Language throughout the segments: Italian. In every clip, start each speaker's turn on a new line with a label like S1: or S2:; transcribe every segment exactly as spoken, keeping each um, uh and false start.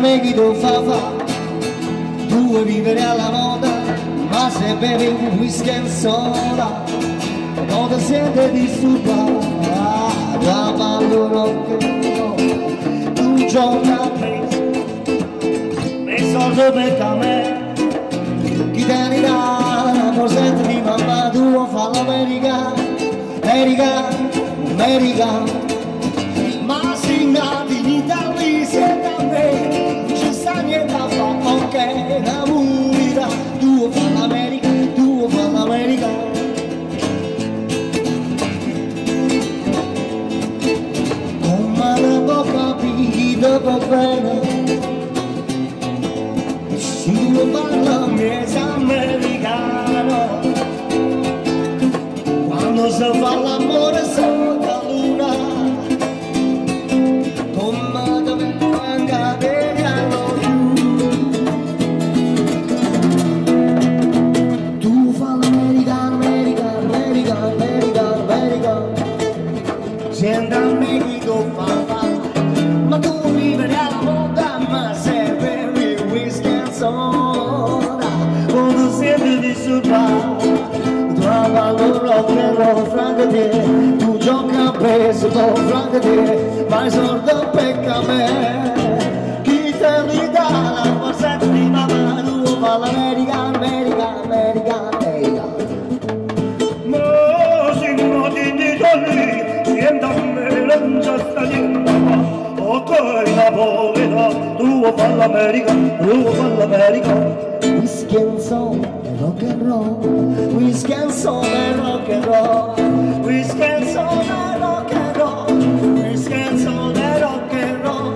S1: me chi tu fa fa, tu vuoi vivere alla moda, ma se bevi un whisky e soda non ti senti disturbato. Da ballo che tu giochi a preso e soldi per me, chi te ne dà la borsetta di mamma tua, fa l'America, America, America, ma si nati in Italia se da me non ci sta niente a fare, ok, la musica, tu fa l'America, tu fa l'America. Dopo bene, se tu parla miezza americano, quando si fa l'amore sotto la luna, come dove venga vediamo tu. Tu fa l'americano, americano, americano, americano, americano, senta a me chi tu fa. Ma tu vivere alla moda, ma se bevi whisky e soda non ti senti disturbato. Tu avallo rock and roll fra di te, tu giochi a preso fra di te, ma i soldi pecca me. Chi te li dà la borsetta di mamma tua, fa l'America, America, America, America.
S2: Ma se non ti dico lì, niente a me non c'è sta niente. Ok, la povera, tu fa l'America, tu fa l'America.
S1: Whisky and soul, rock and roll, whisky and soul, rock and roll, whisky and soul, rock and roll, whisky and soul, rock and roll.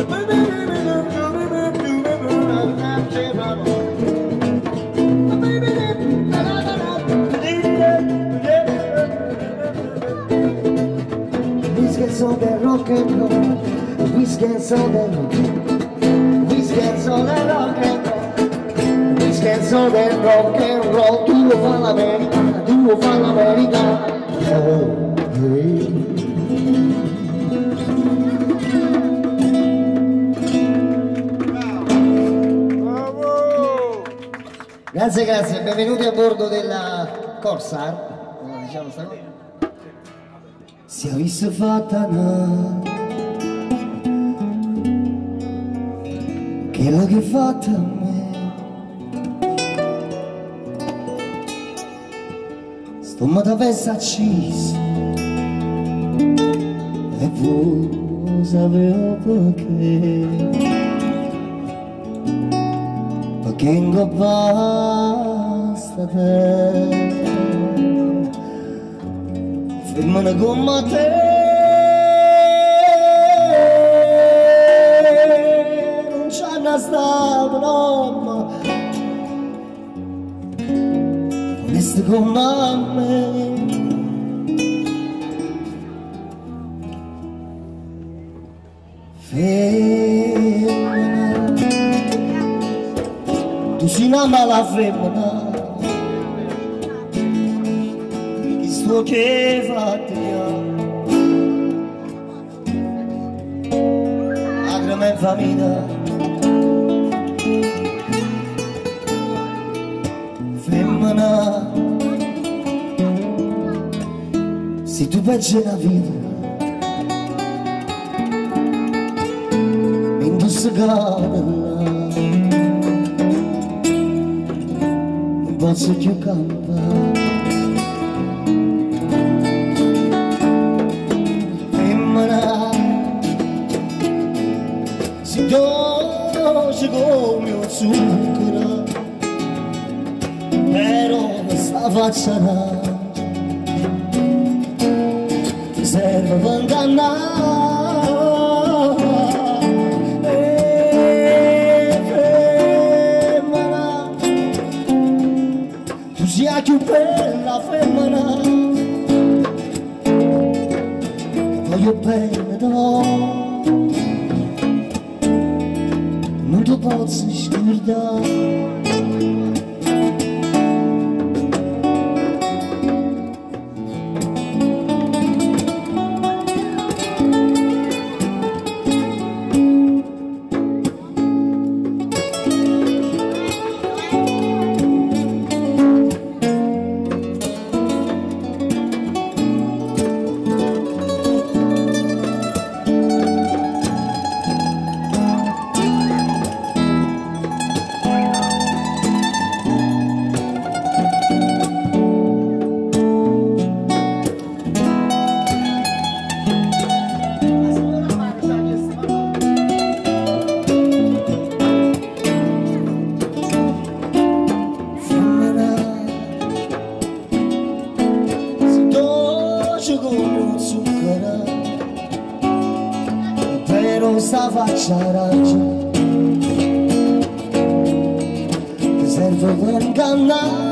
S1: Whisky and soul, rock and roll. Whisky and soda, whisky and soda, rock and roll, whisky and soda, rock and roll. Tu lo fa l'America, tu lo fa l'America. Oh, hey. Grazie, grazie, benvenuti a bordo della Corsar. Diciamo sta cosa. Si è visto fatta una quello che hai fatto a me, sto mi t'avesse acceso e voi sapevo perché, perché non basta te, femmina come te. Stato no, onesta come me, femmina, tu sei una mala femmina, che sto che fate lacrime in famiglia. Se tu pensi na vita in questo caso non posso più campare. Femmina, si dolce come un zucchero, però sta faccia là ti serve per ingannare. E femmina, tu sia più bella femmina, voglio bene no, non ti posso scordare. questa faccia ragione, ti serve per ingannare.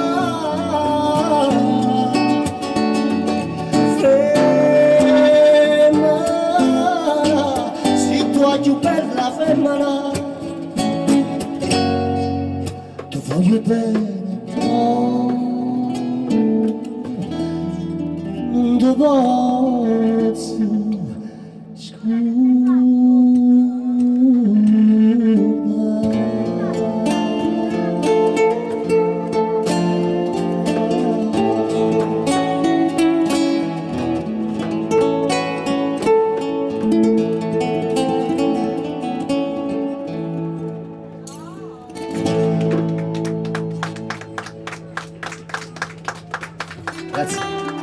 S1: Femmina, se tu hai più bella femmina, ti voglio bene, no, non ti posso scusare. Grazie.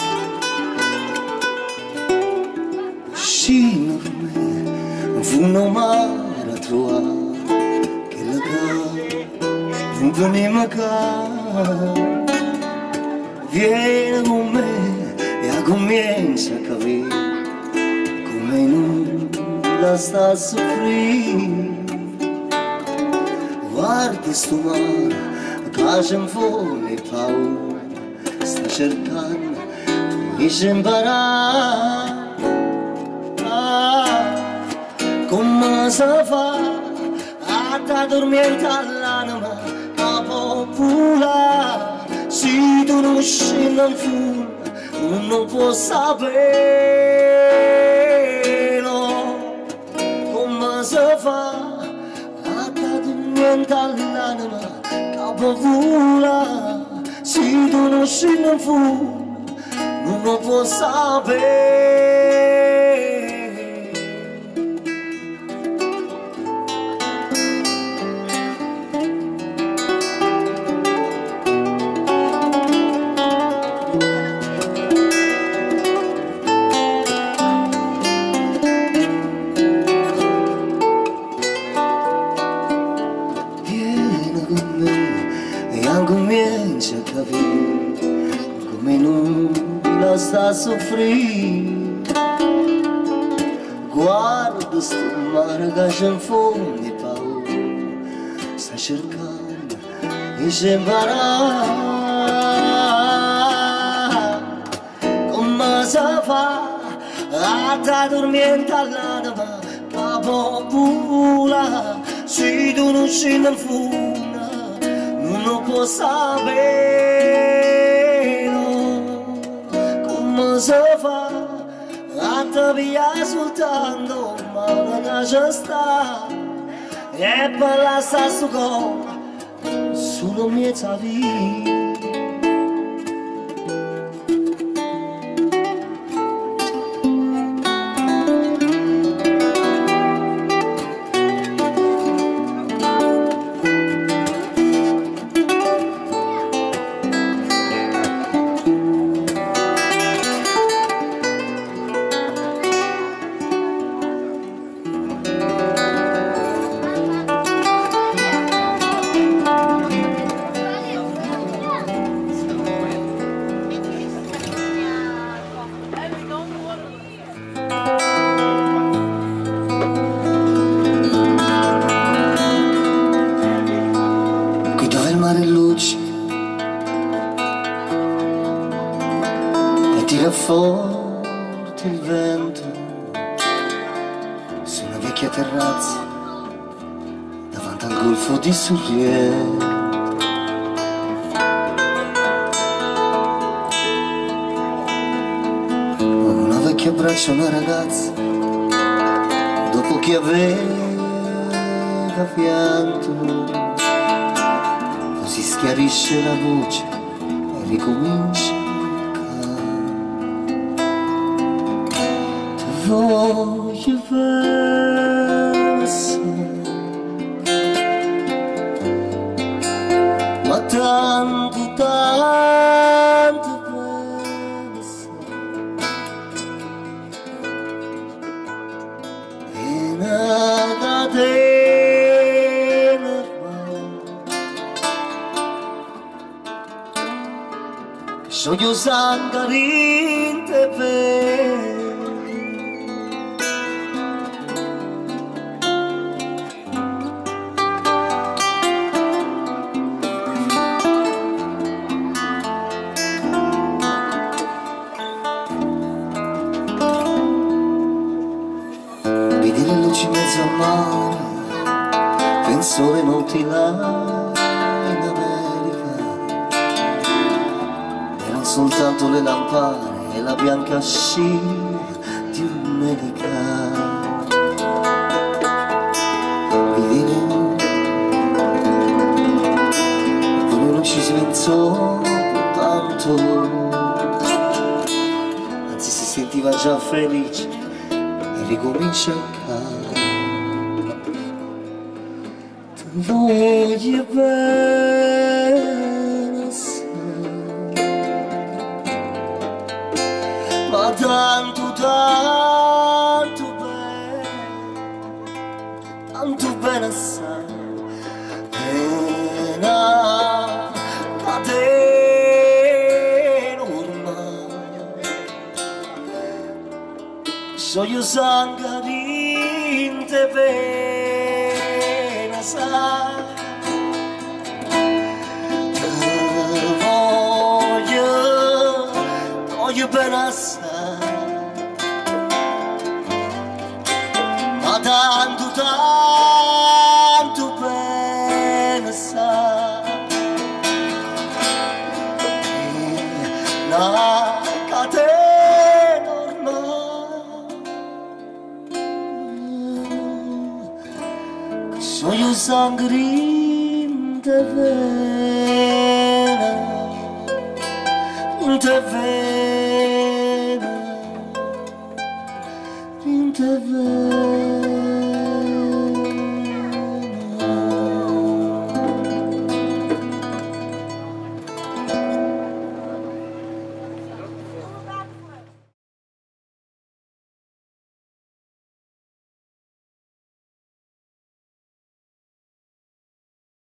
S1: Scino con me, non fu un mare a trovare, che la cara non veniva cara. Vieni con me e comincia a capire come nulla sta a soffrire. Guarda sto mare, che c'è in fondo e paura, sta cercando di imparare. Ah, come si fa a addormentare l'anima capo pula? Se tu non scendi in fondo non può saperlo. Come si fa a addormentare l'anima capo pula? Se tu non scendi in fondo non può sapere. Vieni con me e comincia a capire come nulla sta a soffrire. Guarda sto mare che c'è in fondo e paura, sta cercando di imparare. Come si fa ad addormentare l'anima capo pula? Se tu non scendi in fondo non può saperlo. Come si fa a te pigliare soltanto male che ci sta e per la stessa cosa solo mezza vita. E tira forte il vento su una vecchia terrazza davanti al golfo di Sorrento. Una vecchia abbraccia una ragazza dopo che aveva pianto, così schiarisce la voce e ricomincia. Voglio verso, ma tanto, tanto penso, e nada te normal, che sogno sangarinte per sole notti là in America erano soltanto le lampade e la bianca scia di un'elica. Vivere con uno ci si pensò tanto, anzi si sentiva già felice e ricomincia a cantare. Voglio bene assai, ma tanto, tanto bene, tanto bene assai, pena catena ormai, so io sangue di te bene. Te voglio, voglio bene assai, ma tanto, tanto bene assai, la catena ormai, sono sangue in te vena, in te vena, in te vena.